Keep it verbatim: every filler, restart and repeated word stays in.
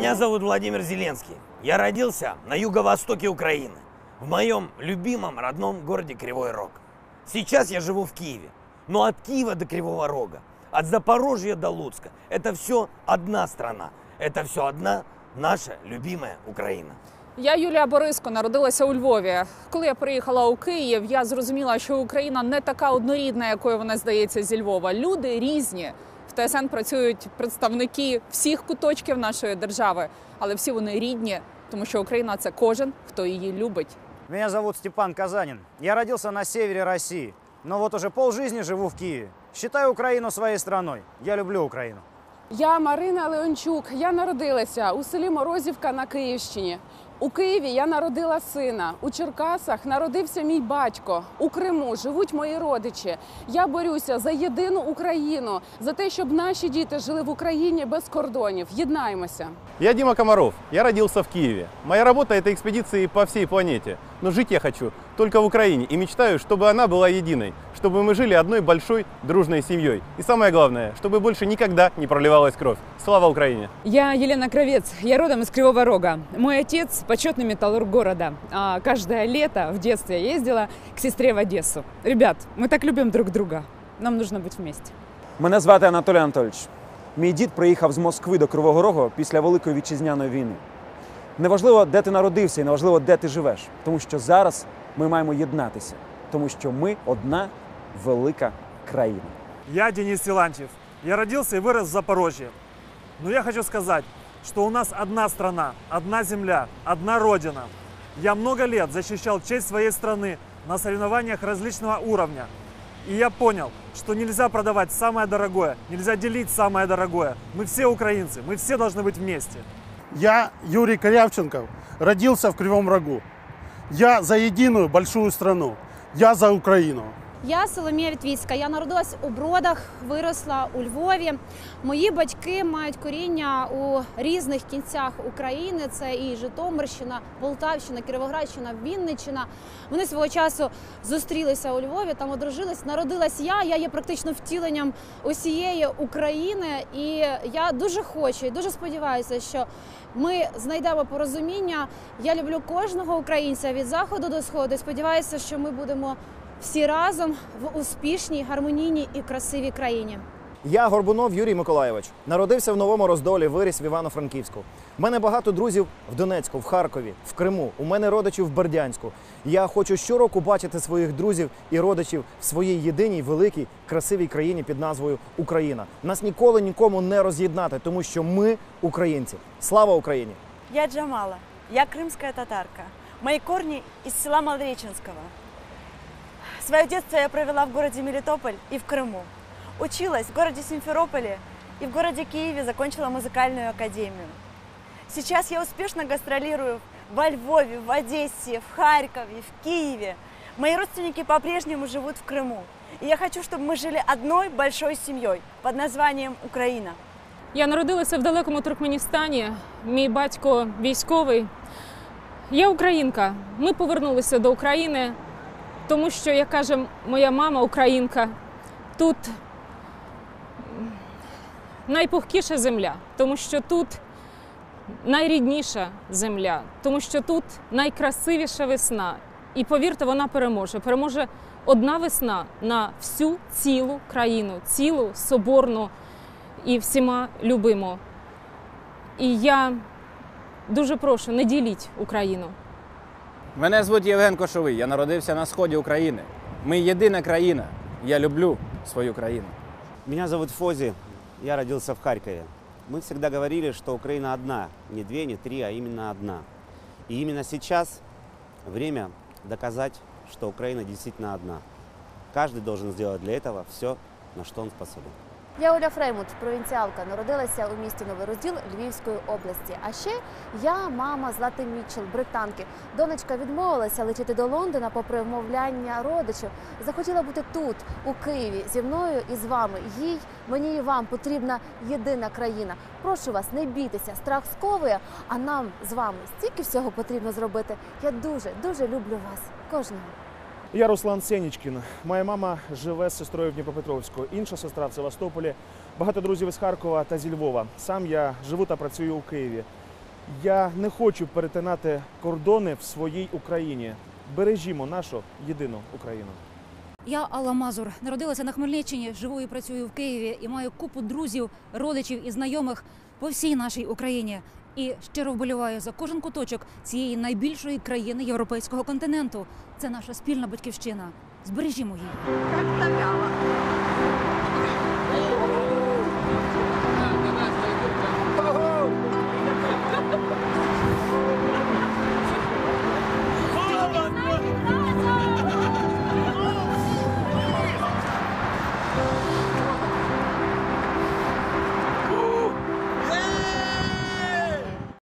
Меня зовут Владимир Зеленский. Я родился на юго-востоке Украины, в моем любимом родном городе Кривой Рог. Сейчас я живу в Киеве, но от Киева до Кривого Рога, от Запорожья до Луцка, это все одна страна, это все одна наша любимая Україна. Я Юлія Бориско, народилася у Львові. Коли я приїхала у Київ, я зрозуміла, що Україна не така однорідна, якою вона здається зі Львова. Люди різні. В Т С Н працюють представники всіх куточків нашої держави, але всі вони рідні, тому що Україна – це кожен, хто її любить. Меня зовут Степан Казанин. Я родился на севере России, но вот уже полжизни живу в Киеве. Считаю Украину своей страной. Я люблю Украину. Я Марина Леончук. Я народилася у селі Морозівка на Київщині. У Києві я народила сина. У Черкасах народився мій батько. У Криму живуть мої родичі. Я борюся за єдину Україну, за те, щоб наші діти жили в Україні без кордонів. Єднаємося. Я Дима Комаров. Я родился в Киеве. Моя работа – это экспедиции по всей планете. Но жить я хочу только в Украине и мечтаю, чтобы она была единой, чтобы мы жили одной большой дружной семьей. И самое главное, чтобы больше никогда не проливалась кровь. Слава Украине! Я Елена Кравец. Я родом из Кривого Рога. Мой отец – почетный металлург города. А каждое лето в детстве я ездила к сестре в Одессу. Ребят, мы так любим друг друга. Нам нужно быть вместе. Мене звати Анатолій Анатольович. Мій дід приїхав з Москви до Кривого Рогу після Великої Вітчизняної війни. Неважливо, де ти народився і неважливо, де ти живеш. Тому що зараз ми маємо єднатися. Тому що ми одна велика країна. Я Денис Силантьев. Я родился и вырос в Запорожье. Но я хочу сказать, что у нас одна страна, одна земля, одна родина. Я много лет защищал честь своей страны на соревнованиях различного уровня. И я понял, что нельзя продавать самое дорогое, нельзя делить самое дорогое. Мы все украинцы, мы все должны быть вместе. Я Юрий Корявченков, родился в Кривом Рогу. Я за единую большую страну. Я за Украину. Я Соломія Вітвіцька. Я народилась у Бродах, виросла у Львові. Мої батьки мають коріння у різних кінцях України. Це і Житомирщина, Полтавщина, Кіровоградщина, Вінниччина. Вони свого часу зустрілися у Львові, там одружились. Народилась я, я є практично втіленням усієї України. І я дуже хочу і дуже сподіваюся, що ми знайдемо порозуміння. Я люблю кожного українця від заходу до сходу. І сподіваюся, що ми будемо всі разом в успішній, гармонійній і красивій країні. Я Горбунов Юрій Миколайович. Народився в Новому Роздолі, виріс в Івано-Франківську. У мене багато друзів в Донецьку, в Харкові, в Криму. У мене родичі в Бердянську. Я хочу щороку бачити своїх друзів і родичів в своїй єдиній, великій, красивій країні під назвою Україна. Нас ніколи нікому не роз'єднати, тому що ми українці. Слава Україні! Я Джамала. Я крымская татарка. Мои корни из села Молодореченского. Свое детство я провела в городе Мелитополь и в Крыму. Училась в городе Симферополе и в городе Киеве закончила музыкальную академию. Сейчас я успешно гастролирую во Львове, в Одессе, в Харькове, в Киеве. Мои родственники по-прежнему живут в Крыму. И я хочу, чтобы мы жили одной большой семьей под названием Украина. Я народилася в далекому Туркменістані. Мій батько військовий. Я українка. Ми повернулися до України. Тому що, як каже моя мама, українка, тут найпухкіша земля, тому що тут найрідніша земля, тому що тут найкрасивіша весна. І повірте, вона переможе. Переможе одна весна на всю цілу країну, цілу, соборну і всіма любимо. І я дуже прошу, не діліть Україну. Мене звуть Євген Кошовий, я народився на сході України. Ми єдина країна. Я люблю свою країну. Меня зовут Фози, я родился в Харькове. Мы всегда говорили, что Украина одна, не две, не три, а именно одна. И именно сейчас время доказать, что Украина действительно одна. Каждый должен сделать для этого все, на что он способен. Я Оля Фреймут, провінціалка, народилася у місті Новий Розділ Львівської області. А ще я мама Злати Мітчел, британки. Донечка відмовилася летіти до Лондона попри вмовляння родичів. Захотіла бути тут, у Києві, зі мною і з вами. Їй, мені і вам потрібна єдина країна. Прошу вас, не бійтеся, страх сковує, а нам з вами стільки всього потрібно зробити. Я дуже, дуже люблю вас, кожного. Я Руслан Сенічкін. Моя мама живе з сестрою в Дніпропетровську, інша сестра в Севастополі, багато друзів із Харкова та зі Львова. Сам я живу та працюю у Києві. Я не хочу перетинати кордони в своїй Україні. Бережімо нашу єдину Україну. Я Алла Мазур. Народилася на Хмельниччині, живу і працюю в Києві і маю купу друзів, родичів і знайомих по всій нашій Україні. І щиро вболіваю за кожен куточок цієї найбільшої країни європейського континенту. Це наша спільна батьківщина. Збережімо її.